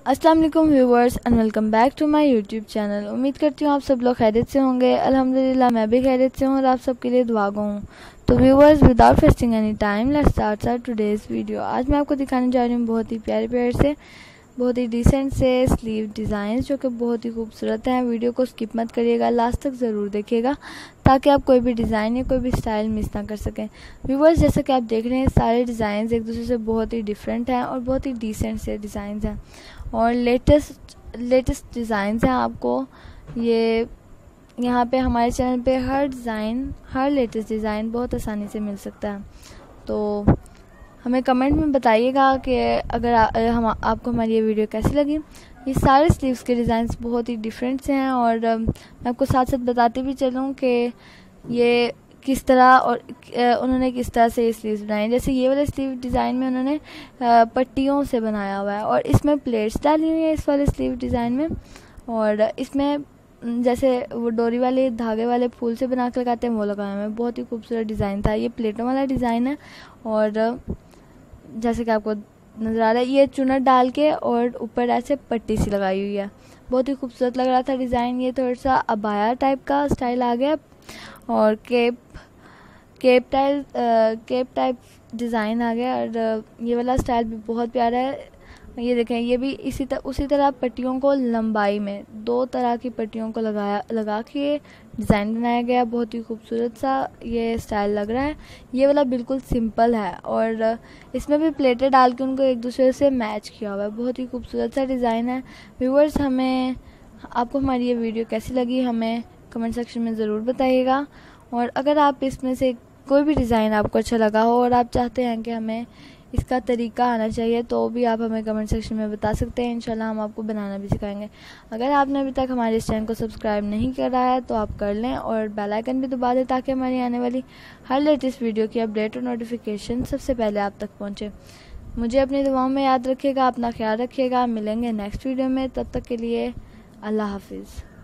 अस्सलाम वालेकुम viewers and welcome back to my YouTube channel. उम्मीद करती हूँ आप सब लोग खैरियत से होंगे। अल्हम्दुलिल्लाह मैं भी खैरियत से हूँ और आप सबके लिए दुआ गो हूँ। तो viewers without wasting any time let's start our today's video. आज मैं आपको दिखाने जा रही हूँ बहुत ही प्यारे प्यारे से बहुत ही डिसेंट से स्लीव डिज़ाइन जो कि बहुत ही खूबसूरत हैं। वीडियो को स्किप मत करिएगा, लास्ट तक ज़रूर देखिएगा ताकि आप कोई भी डिज़ाइन या कोई भी स्टाइल मिस ना कर सकें। व्यूवर्स जैसा कि आप देख रहे हैं सारे डिज़ाइन एक दूसरे से बहुत ही डिफरेंट हैं और बहुत ही डिसेंट से डिज़ाइन हैं और लेटेस्ट डिज़ाइन हैं। आपको ये यहाँ पे हमारे चैनल पे हर लेटेस्ट डिज़ाइन बहुत आसानी से मिल सकता है। तो हमें कमेंट में बताइएगा कि अगर आपको हमारी ये वीडियो कैसी लगी। ये सारे स्लीव्स के डिज़ाइंस बहुत ही डिफरेंट से हैं और मैं आपको साथ साथ बताती भी चलूँ कि ये किस तरह और उन्होंने किस तरह से ये स्लीव्स बनाए। जैसे ये वाले स्लीव डिज़ाइन में उन्होंने पट्टियों से बनाया हुआ है और इसमें प्लेट्स डाली हुई है इस वाले स्लीव डिज़ाइन में। और इसमें जैसे वो डोरी वाले धागे वाले फूल से बना के लगाते हैं वो लगाया हुआ है। बहुत ही खूबसूरत डिज़ाइन था। ये प्लेटों वाला डिज़ाइन है और जैसे कि आपको नज़र आ रहा है ये चुनट डाल के और ऊपर ऐसे पट्टी सी लगाई हुई है। बहुत ही खूबसूरत लग रहा था डिज़ाइन। ये थोड़ा सा अबाया टाइप का स्टाइल आ गया और केप टाइप डिज़ाइन आ गया और ये वाला स्टाइल भी बहुत प्यारा है। ये देखें ये भी उसी तरह पट्टियों को लंबाई में 2 तरह की पट्टियों को लगा के डिज़ाइन बनाया गया। बहुत ही खूबसूरत सा ये स्टाइल लग रहा है। ये वाला बिल्कुल सिंपल है और इसमें भी प्लेटें डाल के उनको एक दूसरे से मैच किया हुआ है। बहुत ही खूबसूरत सा डिज़ाइन है। व्यूअर्स आपको हमारी ये वीडियो कैसी लगी हमें कमेंट सेक्शन में ज़रूर बताइएगा। और अगर आप इसमें से कोई भी डिज़ाइन आपको अच्छा लगा हो और आप चाहते हैं कि हमें इसका तरीका आना चाहिए तो भी आप हमें कमेंट सेक्शन में बता सकते हैं। इंशाल्लाह हम आपको बनाना भी सिखाएंगे। अगर आपने अभी तक हमारे इस चैनल को सब्सक्राइब नहीं करा है तो आप कर लें और बेल आइकन भी दबा दें ताकि हमारी आने वाली हर लेटेस्ट वीडियो की अपडेट और नोटिफिकेशन सबसे पहले आप तक पहुँचे। मुझे अपनी दुआओं में याद रखिएगा, अपना ख्याल रखिएगा। मिलेंगे नेक्स्ट वीडियो में, तब तक के लिए अल्लाह हाफिज़।